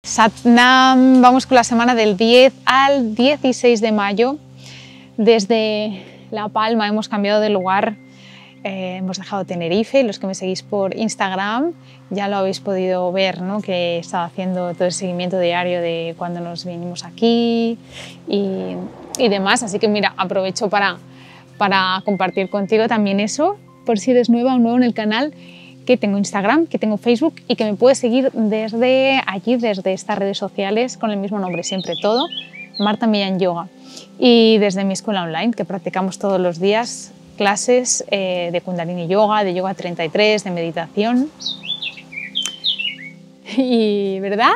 Satnam, vamos con la semana del 10 al 16 de mayo. Desde La Palma hemos cambiado de lugar, hemos dejado Tenerife. Los que me seguís por Instagram ya lo habéis podido ver, ¿no? Que he estado haciendo todo el seguimiento diario de cuando nos vinimos aquí y demás. Así que mira, aprovecho para compartir contigo también eso, por si eres nueva o nuevo en el canal, que tengo Instagram, que tengo Facebook y que me puedes seguir desde allí, desde estas redes sociales con el mismo nombre, siempre todo, Marta Millán Yoga. Y desde mi escuela online, que practicamos todos los días clases de Kundalini Yoga, de Yoga 33, de meditación. Y ¿verdad?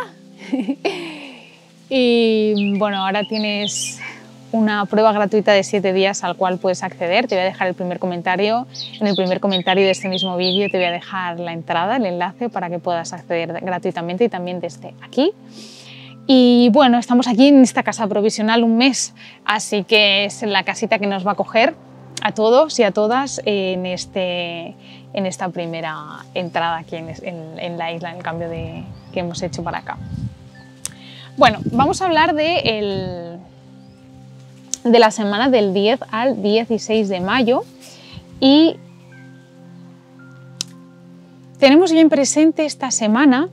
Y bueno, ahora tienes una prueba gratuita de 7 días al cual puedes acceder. Te voy a dejar el primer comentario. En el primer comentario de este mismo vídeo te voy a dejar la entrada, el enlace para que puedas acceder gratuitamente y también desde aquí. Y bueno, estamos aquí en esta casa provisional un mes, así que es la casita que nos va a acoger a todos y a todas en esta primera entrada aquí en la isla, en el cambio que hemos hecho para acá. Bueno, vamos a hablar de la semana del 10 al 16 de mayo y tenemos bien presente esta semana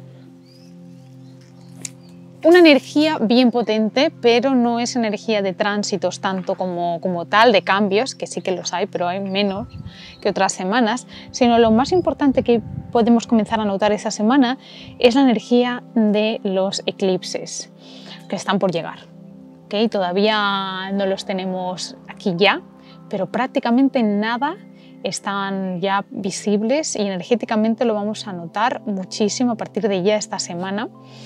una energía bien potente, pero no es energía de tránsitos tanto como tal, de cambios, que sí que los hay, pero hay menos que otras semanas, sino lo más importante que podemos comenzar a notar esta semana es la energía de los eclipses que están por llegar. ¿Okay? Todavía no los tenemos aquí ya, pero prácticamente nada están ya visibles y energéticamente lo vamos a notar muchísimo a partir de ya esta semana.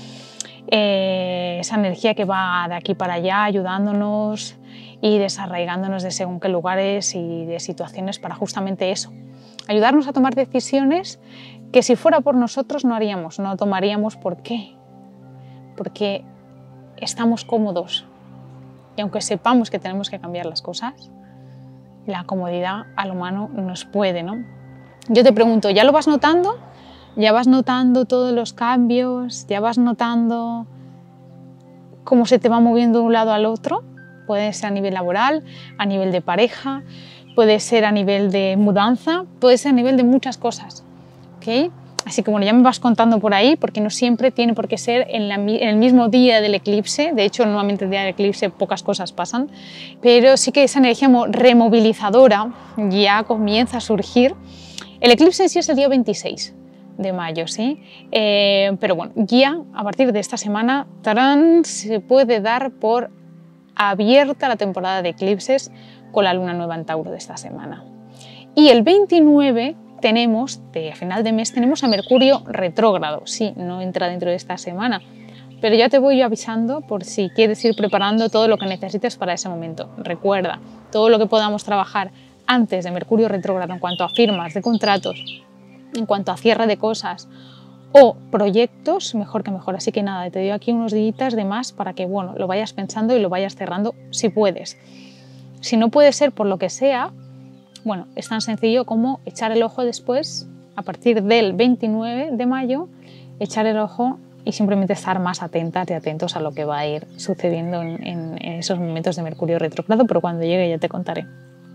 Esa energía que va de aquí para allá ayudándonos y desarraigándonos de según qué lugares y de situaciones para justamente eso, ayudarnos a tomar decisiones que si fuera por nosotros no haríamos, no tomaríamos. ¿Por qué? Porque estamos cómodos y aunque sepamos que tenemos que cambiar las cosas, la comodidad al humano nos puede, ¿no? Yo te pregunto, ¿ya lo vas notando? ¿Ya vas notando todos los cambios? ¿Ya vas notando cómo se te va moviendo de un lado al otro? Puede ser a nivel laboral, a nivel de pareja, puede ser a nivel de mudanza, puede ser a nivel de muchas cosas. ¿Okay? Así que bueno, ya me vas contando por ahí, porque no siempre tiene por qué ser en el mismo día del eclipse. De hecho, normalmente el día del eclipse pocas cosas pasan, pero sí que esa energía removilizadora ya comienza a surgir. El eclipse en sí es el día 26 de mayo, ¿sí? Pero bueno, ya a partir de esta semana ¡tarán!, se puede dar por abierta la temporada de eclipses con la luna nueva en Tauro de esta semana. Y el 29 tenemos, a final de mes, tenemos a Mercurio retrógrado. Sí, no entra dentro de esta semana, pero ya te voy avisando por si quieres ir preparando todo lo que necesites para ese momento. Recuerda, todo lo que podamos trabajar antes de Mercurio retrógrado en cuanto a firmas de contratos, en cuanto a cierre de cosas o proyectos, mejor que mejor. Así que nada, te doy aquí unos días de más para que bueno, lo vayas pensando y lo vayas cerrando si puedes. Si no puede ser por lo que sea, bueno, es tan sencillo como echar el ojo después, a partir del 29 de mayo, echar el ojo y simplemente estar más atentas y atentos a lo que va a ir sucediendo en esos momentos de Mercurio retrógrado, pero cuando llegue ya te contaré.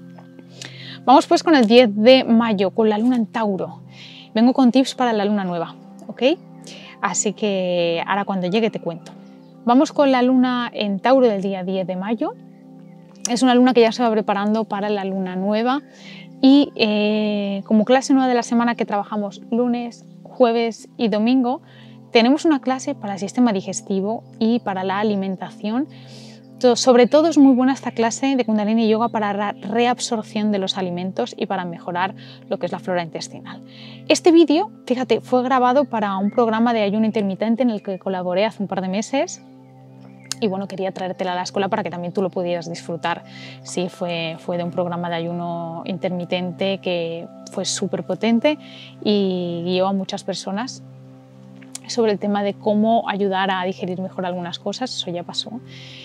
Vamos pues con el 10 de mayo, con la luna en Tauro. Vengo con tips para la luna nueva, ¿ok? Así que ahora cuando llegue te cuento. Vamos con la luna en Tauro del día 10 de mayo. Es una luna que ya se va preparando para la luna nueva y como clase nueva de la semana que trabajamos lunes, jueves y domingo, tenemos una clase para el sistema digestivo y para la alimentación. Sobre todo es muy buena esta clase de Kundalini Yoga para la reabsorción de los alimentos y para mejorar lo que es la flora intestinal. Este vídeo, fíjate, fue grabado para un programa de ayuno intermitente en el que colaboré hace un par de meses y bueno, quería traértela a la escuela para que también tú lo pudieras disfrutar. Sí, fue de un programa de ayuno intermitente que fue súper potente y guió a muchas personas sobre el tema de cómo ayudar a digerir mejor algunas cosas. Eso ya pasó.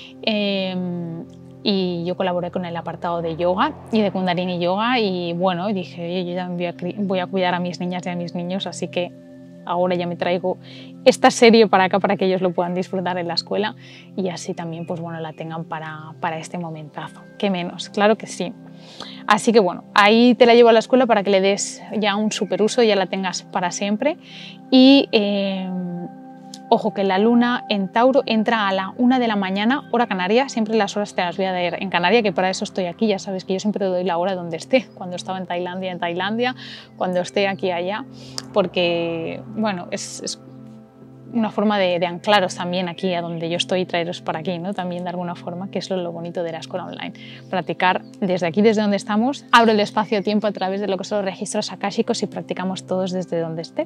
Y yo colaboré con el apartado de yoga y de Kundalini Yoga y bueno, dije, oye, yo ya voy a cuidar a mis niñas y a mis niños, así que ahora ya me traigo esta serie para acá para que ellos lo puedan disfrutar en la escuela y así también pues bueno, la tengan para este momentazo. ¿Qué menos? Claro que sí. Así que bueno, ahí te la llevo a la escuela para que le des ya un super uso y ya la tengas para siempre. Y ojo que la luna en Tauro entra a la 1 de la mañana, hora canaria, siempre las horas te las voy a dar en Canaria, que para eso estoy aquí, ya sabes que yo siempre te doy la hora donde esté, cuando estaba en Tailandia, cuando esté aquí allá, porque bueno, es una forma de anclaros también aquí a donde yo estoy y traeros para aquí, ¿no? También de alguna forma, que es lo bonito de la escuela online. Practicar desde aquí, desde donde estamos, abro el espacio-tiempo a través de lo que son los registros akáshicos y practicamos todos desde donde esté.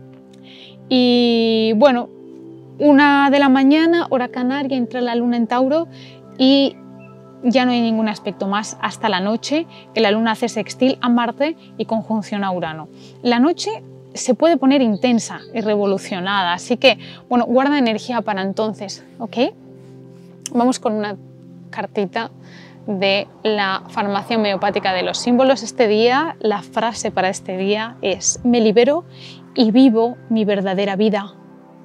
Y bueno, 1 de la mañana, hora canaria, entra la luna en Tauro y ya no hay ningún aspecto más hasta la noche, que la luna hace sextil a Marte y conjunción a Urano. La noche se puede poner intensa y revolucionada, así que, bueno, guarda energía para entonces, ¿ok? Vamos con una cartita de la farmacia homeopática de los símbolos. Este día, la frase para este día es: me libero y vivo mi verdadera vida.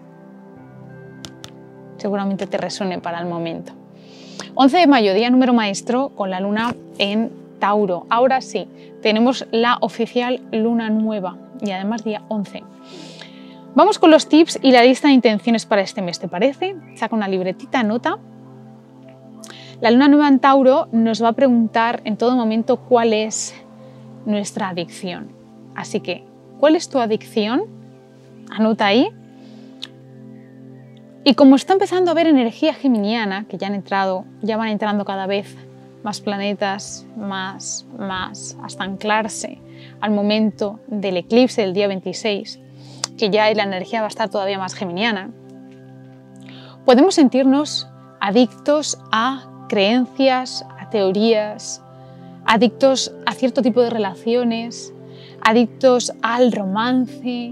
Seguramente te resuene para el momento. 11 de mayo, día número maestro, con la luna en Tauro. Ahora sí, tenemos la oficial luna nueva y además día 11. Vamos con los tips y la lista de intenciones para este mes, ¿te parece? Saca una libretita, anota. La luna nueva en Tauro nos va a preguntar en todo momento cuál es nuestra adicción. Así que, ¿cuál es tu adicción? Anota ahí. Y como está empezando a haber energía geminiana, que ya van entrando cada vez más planetas, más, hasta anclarse al momento del eclipse del día 26, que ya la energía va a estar todavía más geminiana, podemos sentirnos adictos a creencias, a teorías, adictos a cierto tipo de relaciones, adictos al romance,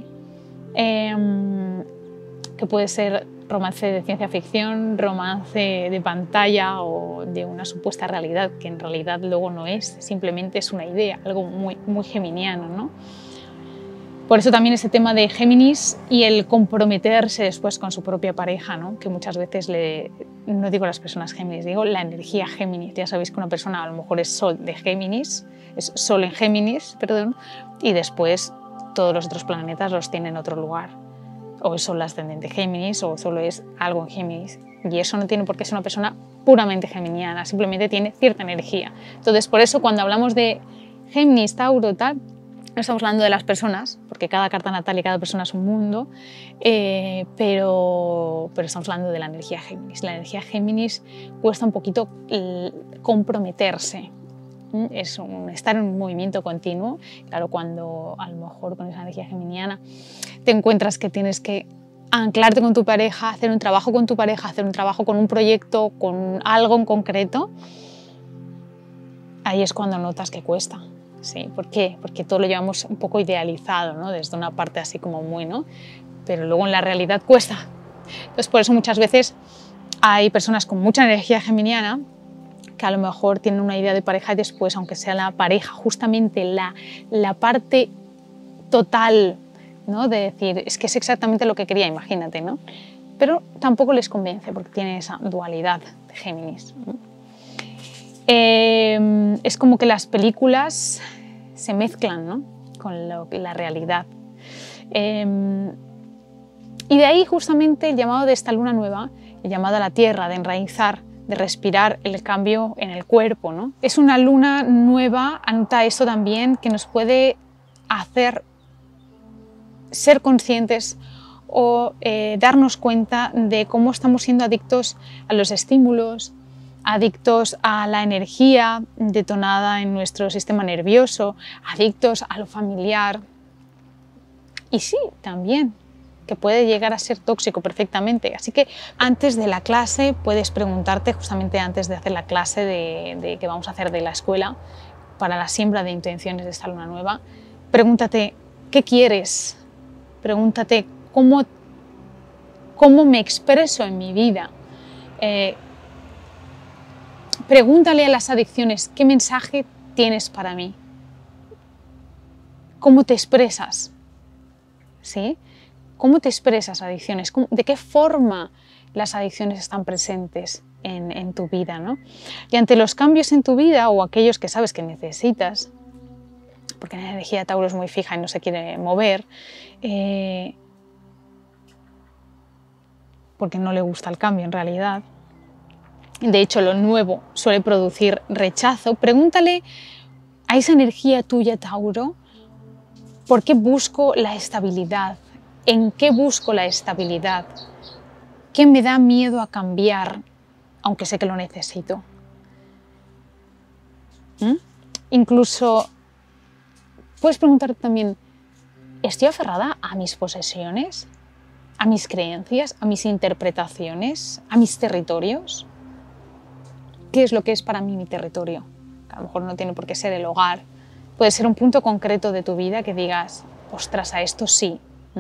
que puede ser romance de ciencia ficción, romance de pantalla o de una supuesta realidad que en realidad luego no es, simplemente es una idea, algo muy geminiano, ¿no? Por eso también ese tema de Géminis y el comprometerse después con su propia pareja, ¿no? Que muchas veces, no digo las personas Géminis, digo la energía Géminis. Ya sabéis que una persona a lo mejor es Sol de Géminis, es Sol en Géminis, perdón, y después todos los otros planetas los tiene en otro lugar. O es solo ascendente Géminis o solo es algo en Géminis. Y eso no tiene por qué ser una persona puramente geminiana, simplemente tiene cierta energía. Entonces, por eso cuando hablamos de Géminis, Tauro, tal, no estamos hablando de las personas, porque cada carta natal y cada persona es un mundo, pero estamos hablando de la energía Géminis. La energía Géminis cuesta un poquito comprometerse. Es estar en un movimiento continuo. Claro, cuando a lo mejor con esa energía geminiana te encuentras que tienes que anclarte con tu pareja, hacer un trabajo con tu pareja, hacer un trabajo con un proyecto, con algo en concreto, ahí es cuando notas que cuesta. ¿Sí? ¿Por qué? Porque todo lo llevamos un poco idealizado, ¿no? Desde una parte así como muy, ¿no? Pero luego en la realidad cuesta. Entonces, por eso muchas veces hay personas con mucha energía geminiana que a lo mejor tienen una idea de pareja y después, aunque sea la pareja, justamente la parte total, ¿no? De decir, es que es exactamente lo que quería, imagínate, ¿no? Pero tampoco les convence porque tiene esa dualidad de Géminis, ¿no? Es como que las películas se mezclan, ¿no? Con la realidad. Y de ahí justamente el llamado de esta luna nueva, el llamado a la tierra, de enraizar, de respirar el cambio en el cuerpo, ¿no? Es una luna nueva, anota esto también, que nos puede hacer ser conscientes o darnos cuenta de cómo estamos siendo adictos a los estímulos, adictos a la energía detonada en nuestro sistema nervioso, adictos a lo familiar. Y sí, también, que puede llegar a ser tóxico perfectamente. Así que antes de la clase puedes preguntarte, justamente antes de hacer la clase de que vamos a hacer de la escuela, para la siembra de intenciones de esta luna nueva, pregúntate, ¿qué quieres? Pregúntate, ¿cómo me expreso en mi vida? Pregúntale a las adicciones, ¿qué mensaje tienes para mí? ¿Cómo te expresas? ¿Sí? ¿Cómo te expresas adicciones? ¿De qué forma las adicciones están presentes en tu vida, ¿no? Y ante los cambios en tu vida o aquellos que sabes que necesitas, porque la energía de Tauro es muy fija y no se quiere mover, porque no le gusta el cambio en realidad, de hecho lo nuevo suele producir rechazo, pregúntale a esa energía tuya, Tauro, ¿por qué busco la estabilidad? ¿En qué busco la estabilidad? ¿Qué me da miedo a cambiar, aunque sé que lo necesito? Incluso puedes preguntarte también, ¿estoy aferrada a mis posesiones, a mis creencias, a mis interpretaciones, a mis territorios? ¿Qué es lo que es para mí mi territorio? A lo mejor no tiene por qué ser el hogar, puede ser un punto concreto de tu vida que digas, ostras, a esto sí.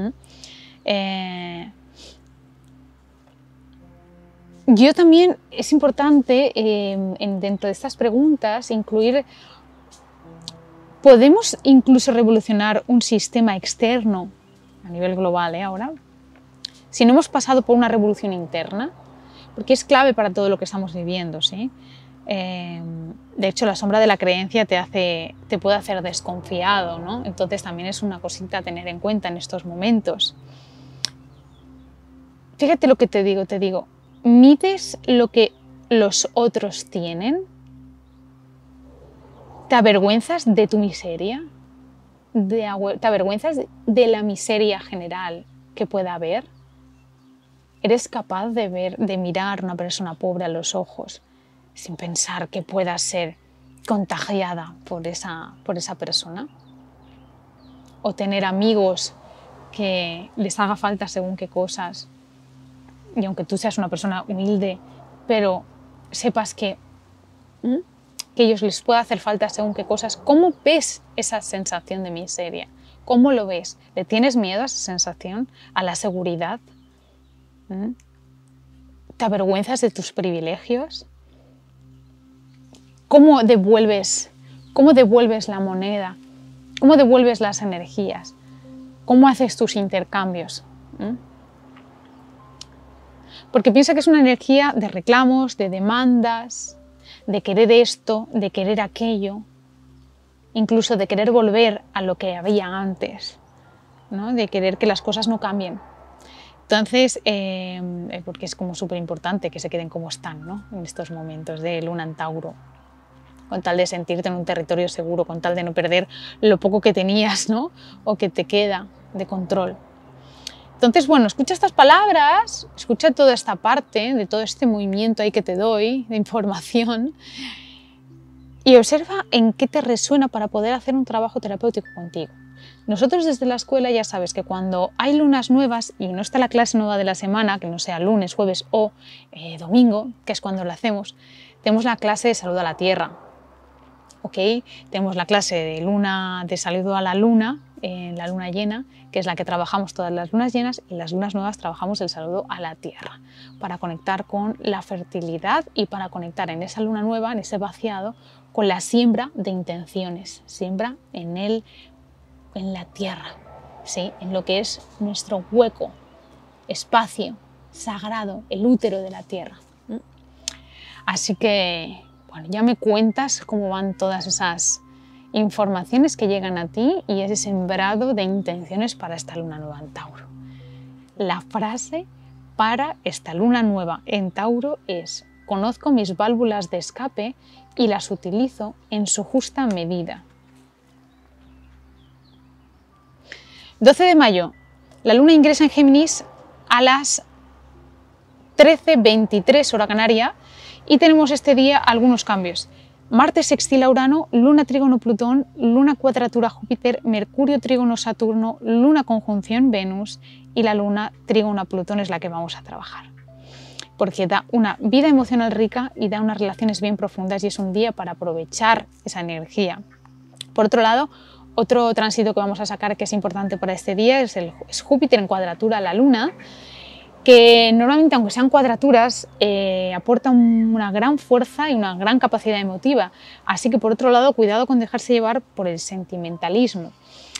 Yo también es importante dentro de estas preguntas incluir, ¿podemos incluso revolucionar un sistema externo a nivel global ahora? Si no hemos pasado por una revolución interna, porque es clave para todo lo que estamos viviendo, ¿sí? De hecho, la sombra de la creencia te puede hacer desconfiado, ¿no? Entonces también es una cosita a tener en cuenta en estos momentos. Fíjate lo que te digo, ¿mides lo que los otros tienen? ¿Te avergüenzas de tu miseria? ¿Te avergüenzas de la miseria general que pueda haber? ¿Eres capaz de mirar a una persona pobre a los ojos sin pensar que pueda ser contagiada por esa persona? ¿O tener amigos que les haga falta según qué cosas? Y aunque tú seas una persona humilde, pero sepas que ellos les puede hacer falta según qué cosas, ¿cómo ves esa sensación de miseria? ¿Cómo lo ves? ¿Le tienes miedo a esa sensación? ¿A la seguridad? ¿Te avergüenzas de tus privilegios? ¿Cómo devuelves la moneda? ¿Cómo devuelves las energías? ¿Cómo haces tus intercambios? Porque piensa que es una energía de reclamos, de demandas, de querer esto, de querer aquello, incluso de querer volver a lo que había antes, ¿no? De querer que las cosas no cambien. Entonces, porque es como súper importante que se queden como están, ¿no? En estos momentos de Luna en Tauro, con tal de sentirte en un territorio seguro, con tal de no perder lo poco que tenías, ¿no? O que te queda de control. Entonces, bueno, escucha estas palabras, escucha toda esta parte de todo este movimiento ahí que te doy de información y observa en qué te resuena para poder hacer un trabajo terapéutico contigo. Nosotros desde la escuela ya sabes que cuando hay lunas nuevas y no está la clase nueva de la semana, que no sea lunes, jueves o domingo, que es cuando la hacemos, tenemos la clase de salud a la Tierra. ¿Ok? Tenemos la clase de saludo a la luna, en la luna llena, que es la que trabajamos todas las lunas llenas, y las lunas nuevas trabajamos el saludo a la Tierra, para conectar con la fertilidad y para conectar en esa luna nueva, en ese vaciado, con la siembra de intenciones, siembra en la Tierra, ¿sí? En lo que es nuestro hueco, espacio sagrado, el útero de la Tierra. Así que, bueno, ya me cuentas cómo van todas esas informaciones que llegan a ti y ese sembrado de intenciones para esta luna nueva en Tauro. La frase para esta luna nueva en Tauro es: conozco mis válvulas de escape y las utilizo en su justa medida. 12 de mayo, la luna ingresa en Géminis a las 13:23 hora canaria y tenemos este día algunos cambios. Marte sextil a Urano, Luna trígono Plutón, Luna cuadratura Júpiter, Mercurio trígono Saturno, Luna conjunción Venus y la Luna trígono a Plutón es la que vamos a trabajar. Porque da una vida emocional rica y da unas relaciones bien profundas y es un día para aprovechar esa energía. Por otro lado, otro tránsito que vamos a sacar que es importante para este día es Júpiter en cuadratura a la Luna, que normalmente, aunque sean cuadraturas, aporta una gran fuerza y una gran capacidad emotiva. Así que, por otro lado, cuidado con dejarse llevar por el sentimentalismo.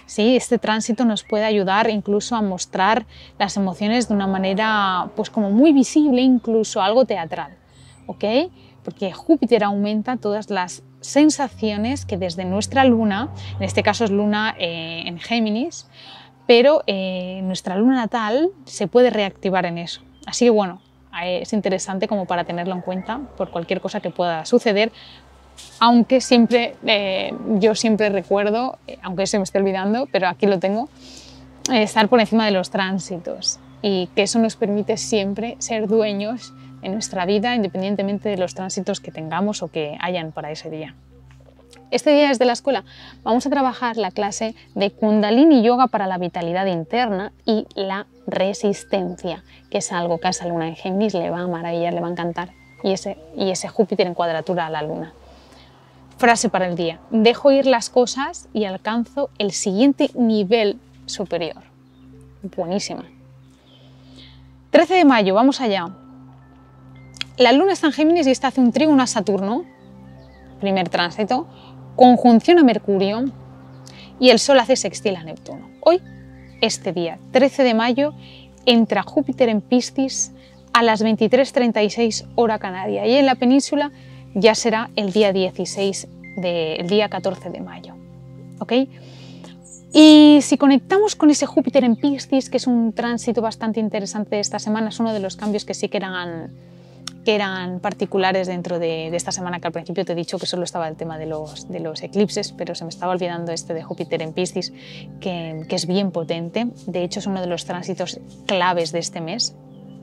¿sí? Este tránsito nos puede ayudar incluso a mostrar las emociones de una manera pues como muy visible, incluso algo teatral, ¿ok? Porque Júpiter aumenta todas las sensaciones que desde nuestra luna, en este caso es luna en Géminis, pero nuestra luna natal se puede reactivar en eso. Así que bueno, es interesante como para tenerlo en cuenta por cualquier cosa que pueda suceder, aunque siempre, yo siempre recuerdo, aunque se me esté olvidando, pero aquí lo tengo, estar por encima de los tránsitos y que eso nos permite siempre ser dueños en nuestra vida, independientemente de los tránsitos que tengamos o que hayan para ese día. Este día desde la escuela vamos a trabajar la clase de Kundalini Yoga para la vitalidad interna y la resistencia, que es algo que a esa luna en Géminis le va a maravillar, le va a encantar, y ese Júpiter en cuadratura a la luna. Frase para el día: dejo ir las cosas y alcanzo el siguiente nivel superior. Buenísima. 13 de mayo, vamos allá. La luna está en Géminis y está hace un trígono a Saturno, primer tránsito, conjunción a Mercurio, y el Sol hace sextil a Neptuno. Hoy, este día, 13 de mayo, entra Júpiter en Piscis a las 23:36 hora canaria, y en la península ya será el día 16, el día 14 de mayo. ¿Ok? Y si conectamos con ese Júpiter en Piscis, que es un tránsito bastante interesante de esta semana, es uno de los cambios que sí que eran particulares dentro de esta semana, que al principio te he dicho que solo estaba el tema de los eclipses, pero se me estaba olvidando este de Júpiter en Piscis, que es bien potente. De hecho, es uno de los tránsitos claves de este mes.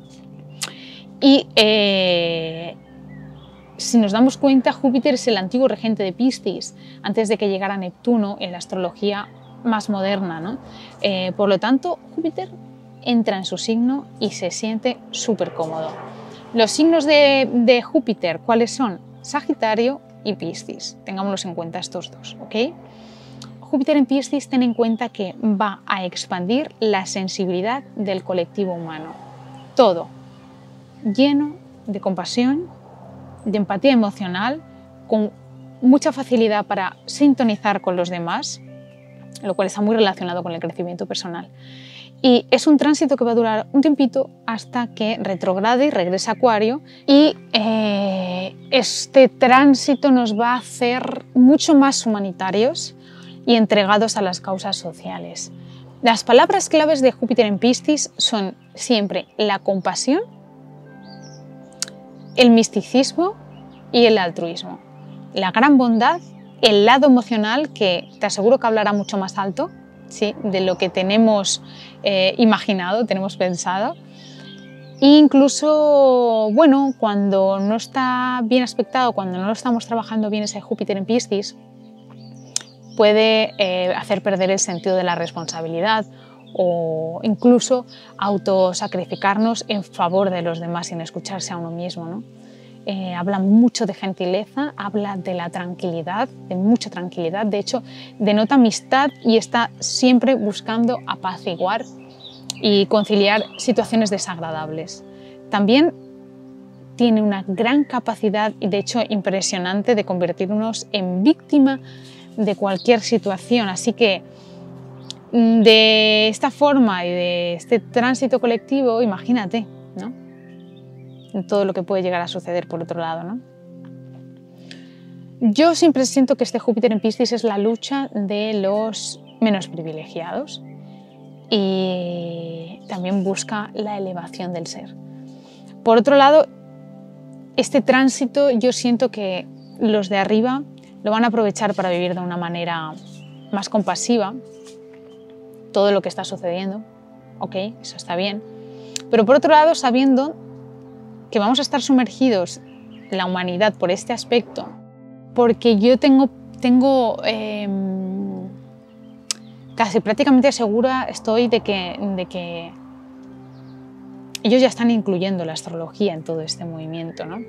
Y si nos damos cuenta, Júpiter es el antiguo regente de Piscis, antes de que llegara Neptuno en la astrología más moderna, ¿no? Por lo tanto, Júpiter entra en su signo y se siente súper cómodo. Los signos de Júpiter, ¿cuáles son? Sagitario y Piscis. Tengámoslos en cuenta estos dos, ¿ok? Júpiter en Piscis, ten en cuenta que va a expandir la sensibilidad del colectivo humano. Todo lleno de compasión, de empatía emocional, con mucha facilidad para sintonizar con los demás, lo cual está muy relacionado con el crecimiento personal. Y es un tránsito que va a durar un tiempito hasta que retrograde y regrese a Acuario, y este tránsito nos va a hacer mucho más humanitarios y entregados a las causas sociales. Las palabras claves de Júpiter en Piscis son siempre la compasión, el misticismo y el altruismo. La gran bondad, el lado emocional, que te aseguro que hablará mucho más alto, ¿sí?, de lo que tenemos imaginado, tenemos pensado. E incluso, bueno, cuando no está bien aspectado, cuando no lo estamos trabajando bien ese Júpiter en Piscis, puede hacer perder el sentido de la responsabilidad o incluso autosacrificarnos en favor de los demás sin escucharse a uno mismo, ¿no? Habla mucho de gentileza, habla de la tranquilidad, de mucha tranquilidad. De hecho, denota amistad y está siempre buscando apaciguar y conciliar situaciones desagradables. También tiene una gran capacidad, y de hecho impresionante, de convertirnos en víctima de cualquier situación. Así que de esta forma y de este tránsito colectivo, imagínate, ¿no?, todo lo que puede llegar a suceder por otro lado, ¿no? Yo siempre siento que este Júpiter en Piscis es la lucha de los menos privilegiados y también busca la elevación del ser. Por otro lado, este tránsito yo siento que los de arriba lo van a aprovechar para vivir de una manera más compasiva todo lo que está sucediendo, ok, eso está bien, pero por otro lado sabiendo que vamos a estar sumergidos la humanidad por este aspecto, porque yo tengo casi prácticamente segura estoy de que ellos ya están incluyendo la astrología en todo este movimiento, ¿no?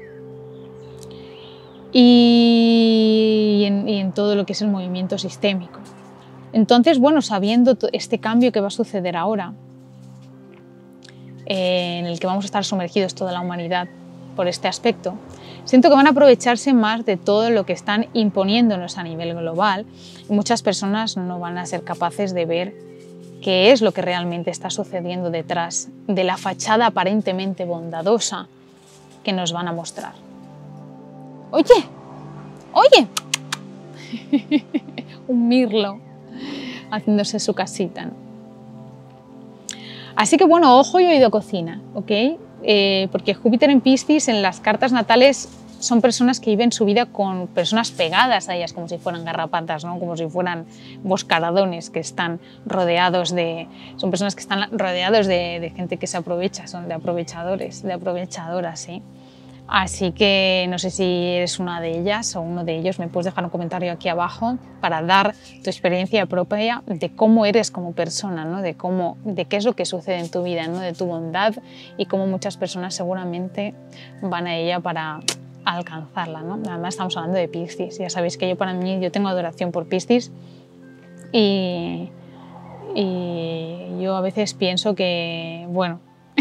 Y en todo lo que es el movimiento sistémico. Entonces, bueno, sabiendo este cambio que va a suceder ahora, en el que vamos a estar sumergidos toda la humanidad por este aspecto, Siento que van a aprovecharse más de todo lo que están imponiéndonos a nivel global y muchas personas no van a ser capaces de ver qué es lo que realmente está sucediendo detrás de la fachada aparentemente bondadosa que nos van a mostrar. ¡Oye! ¡Oye! Un mirlo haciéndose su casita, ¿no? Así que bueno, ojo y oído cocina, ¿ok? Porque Júpiter en Piscis en las cartas natales son personas que viven su vida con personas pegadas a ellas, como si fueran garrapatas, ¿no? Como si fueran boscaradones que están rodeados de... Son personas que están rodeados de gente que se aprovecha, son de aprovechadores, de aprovechadoras, ¿sí? Así que no sé si eres una de ellas o uno de ellos, me puedes dejar un comentario aquí abajo para dar tu experiencia propia de cómo eres como persona, ¿no? de qué es lo que sucede en tu vida, ¿no? De tu bondad y cómo muchas personas seguramente van a ella para alcanzarla, ¿no? Además estamos hablando de Piscis, ya sabéis que yo tengo adoración por Piscis y yo a veces pienso que, bueno,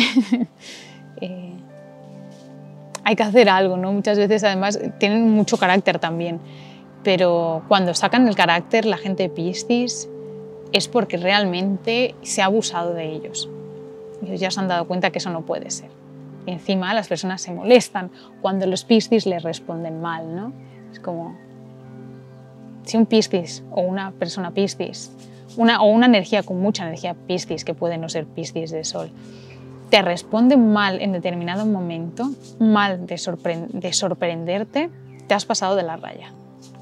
hay que hacer algo, ¿no? Muchas veces además tienen mucho carácter también, pero cuando sacan el carácter la gente de Piscis es porque realmente se ha abusado de ellos. Ellos ya se han dado cuenta que eso no puede ser. Y encima las personas se molestan cuando los Piscis les responden mal, ¿no? Es como si un Piscis o una persona Piscis, o una energía con mucha energía Piscis, que puede no ser Piscis de Sol, te responde mal en determinado momento, mal de sorprenderte, te has pasado de la raya.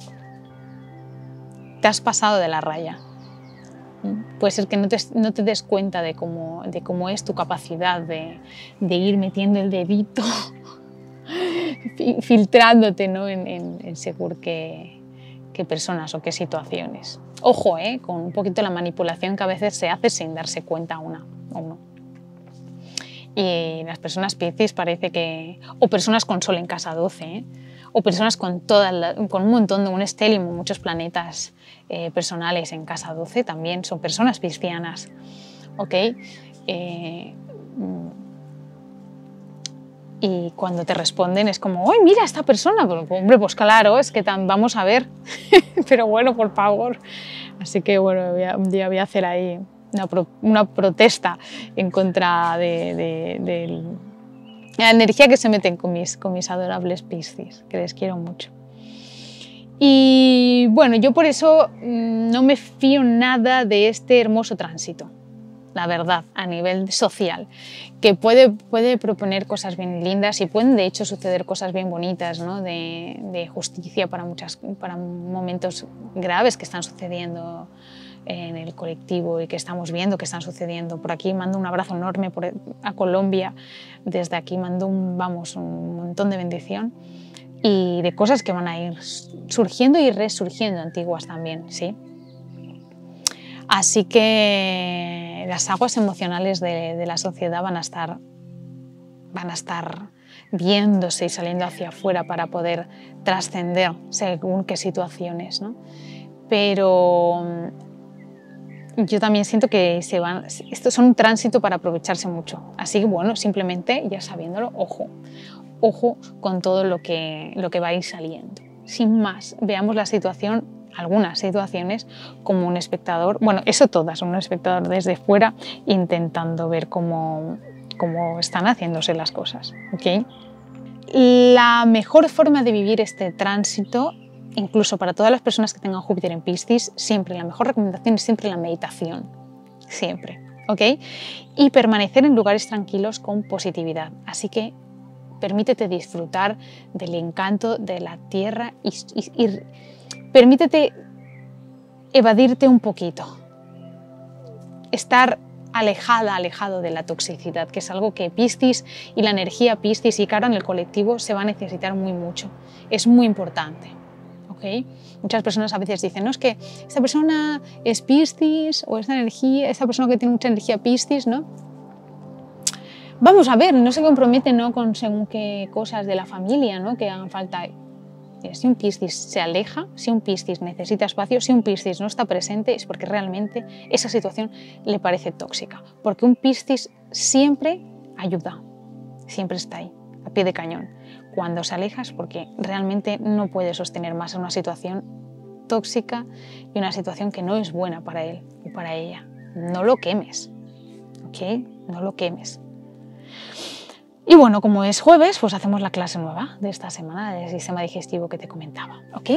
Te has pasado de la raya. Puede ser que no te des cuenta de cómo es tu capacidad de ir metiendo el dedito, filtrándote, ¿no? en según qué personas o qué situaciones. Ojo, con un poquito la manipulación que a veces se hace sin darse cuenta uno. Y las personas Piscis parece que... O personas con Sol en casa 12, o personas con un montón de un estelium, muchos planetas personales en casa 12 también son personas piscianas, ¿ok? Y cuando te responden es como, ¡ay, mira esta persona! Pues, hombre, pues claro, es que vamos a ver. Pero bueno, por favor. Así que bueno, un día voy a hacer ahí una protesta en contra de la energía que se meten con mis adorables Piscis, que les quiero mucho. Y bueno, yo por eso no me fío nada de este hermoso tránsito, la verdad, a nivel social, que puede proponer cosas bien lindas y pueden de hecho suceder cosas bien bonitas, ¿no? de justicia para momentos graves que están sucediendo en el colectivo y que estamos viendo que están sucediendo. Por aquí mando un abrazo enorme a Colombia, desde aquí mando un montón de bendición y de cosas que van a ir surgiendo y resurgiendo, antiguas también, ¿sí? Así que las aguas emocionales de la sociedad van a estar viéndose y saliendo hacia afuera para poder trascender según qué situaciones, ¿no? Pero yo también siento que estos son un tránsito para aprovecharse mucho. Así que bueno, simplemente ya sabiéndolo, ojo con todo lo que va a ir saliendo. Sin más, veamos la situación, algunas situaciones, como un espectador, bueno, eso todas, un espectador desde fuera intentando ver cómo están haciéndose las cosas, ¿ok? La mejor forma de vivir este tránsito, incluso para todas las personas que tengan Júpiter en Piscis, siempre la mejor recomendación es siempre la meditación, siempre, ¿ok? Y permanecer en lugares tranquilos con positividad. Así que permítete disfrutar del encanto de la tierra y permítete evadirte un poquito, estar alejado de la toxicidad, que es algo que Piscis y la energía Piscis y cara en el colectivo se va a necesitar mucho. Es muy importante. ¿Okay? Muchas personas a veces dicen, no, es que esta persona es Piscis o esta persona que tiene mucha energía Piscis, ¿no? Vamos a ver, no se compromete, ¿no? Con según qué cosas de la familia, ¿no? Que hagan falta. Si un Piscis se aleja, si un Piscis necesita espacio, si un Piscis no está presente, es porque realmente esa situación le parece tóxica. Porque un Piscis siempre ayuda, siempre está ahí. a pie de cañón. Cuando se alejas, porque realmente no puede sostener más una situación tóxica y una situación que no es buena para él o para ella. No lo quemes, ¿ok? No lo quemes. Y bueno, como es jueves, pues hacemos la clase nueva de esta semana del sistema digestivo que te comentaba, ¿ok?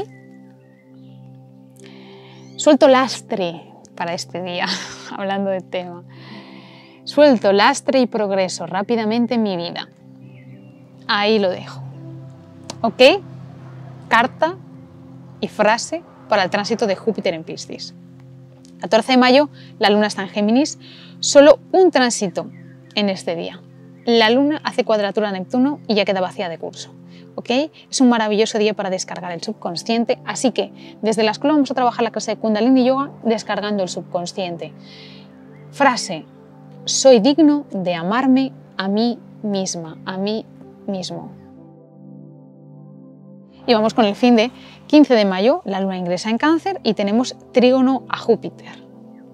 Suelto lastre para este día, hablando del tema. Suelto lastre y progreso rápidamente en mi vida. Ahí lo dejo. ¿Ok? Carta y frase para el tránsito de Júpiter en Piscis. 14 de mayo, la luna está en Géminis. Solo un tránsito en este día. La luna hace cuadratura a Neptuno y ya queda vacía de curso. ¿Ok? Es un maravilloso día para descargar el subconsciente, así que desde la escuela vamos a trabajar la clase de Kundalini Yoga descargando el subconsciente. Frase: soy digno de amarme a mí misma, a mí mismo. Y vamos con el fin de 15 de mayo, la luna ingresa en Cáncer y tenemos trígono a Júpiter.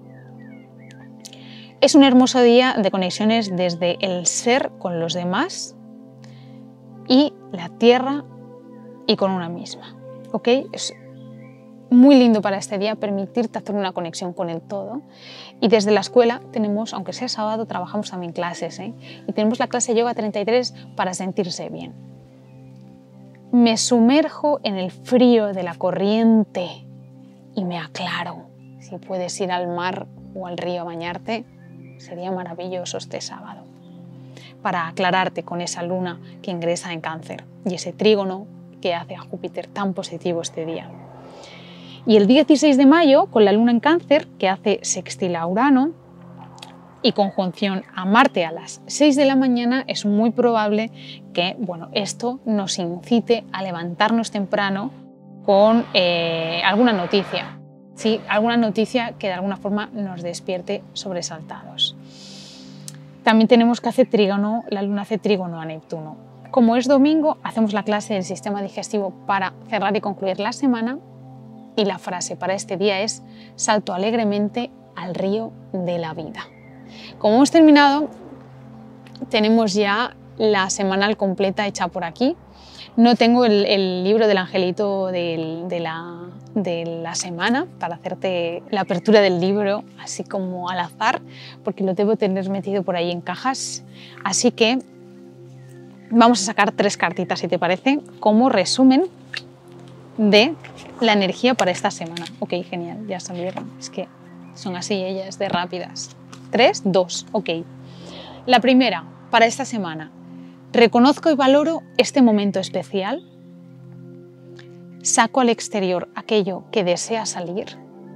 Es un hermoso día de conexiones desde el ser con los demás y la tierra y con una misma. ¿Ok? Es muy lindo para este día permitirte hacer una conexión con el todo. Y desde la escuela tenemos, aunque sea sábado, trabajamos también clases, ¿eh? Y tenemos la clase Yoga 33 para sentirse bien. Me sumerjo en el frío de la corriente y me aclaro. Si puedes ir al mar o al río a bañarte, sería maravilloso este sábado para aclararte con esa luna que ingresa en Cáncer y ese trígono que hace a Júpiter tan positivo este día. Y el 16 de mayo, con la luna en Cáncer, que hace sextil a Urano y conjunción a Marte a las 6 de la mañana, es muy probable que esto nos incite a levantarnos temprano con alguna noticia. Sí, alguna noticia que de alguna forma nos despierte sobresaltados. También tenemos que la luna hace trígono a Neptuno. Como es domingo, hacemos la clase del sistema digestivo para cerrar y concluir la semana. Y la frase para este día es: salto alegremente al río de la vida. Como hemos terminado, tenemos ya la semanal completa hecha por aquí. No tengo el libro del angelito de la semana para hacerte la apertura del libro así como al azar, porque lo debo tener metido por ahí en cajas. Así que vamos a sacar 3 cartitas, si te parece, como resumen de la energía para esta semana. Ok, genial, ya salieron. Es que son así ellas de rápidas. 3, 2, ok. La primera, para esta semana. Reconozco y valoro este momento especial. Saco al exterior aquello que desea salir.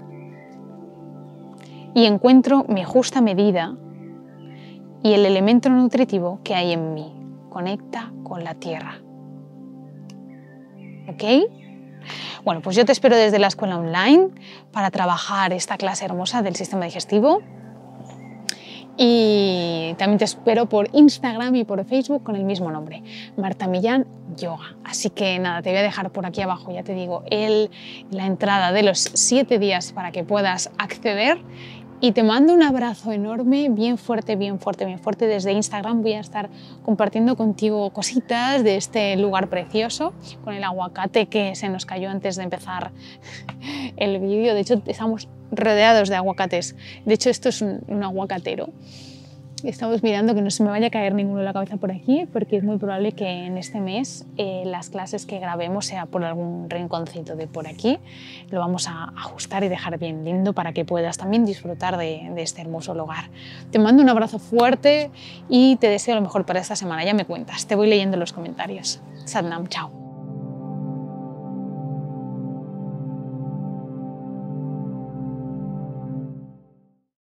Y encuentro mi justa medida y el elemento nutritivo que hay en mí. Conecta con la tierra. ¿Ok? Bueno, pues yo te espero desde la escuela online para trabajar esta clase hermosa del sistema digestivo. Y también te espero por Instagram y por Facebook con el mismo nombre, Marta Millán Yoga. Así que nada, te voy a dejar por aquí abajo, ya te digo, la entrada de los 7 días para que puedas acceder. Y te mando un abrazo enorme, bien fuerte, bien fuerte, bien fuerte. Desde Instagram voy a estar compartiendo contigo cositas de este lugar precioso, con el aguacate que se nos cayó antes de empezar el vídeo. De hecho, estamos rodeados de aguacates. De hecho, esto es un aguacatero. Estamos mirando que no se me vaya a caer ninguno de la cabeza por aquí, porque es muy probable que en este mes las clases que grabemos sea por algún rinconcito de por aquí. Lo vamos a ajustar y dejar bien lindo para que puedas también disfrutar de este hermoso lugar. Te mando un abrazo fuerte y te deseo lo mejor para esta semana. Ya me cuentas, te voy leyendo en los comentarios. Satnam, chao.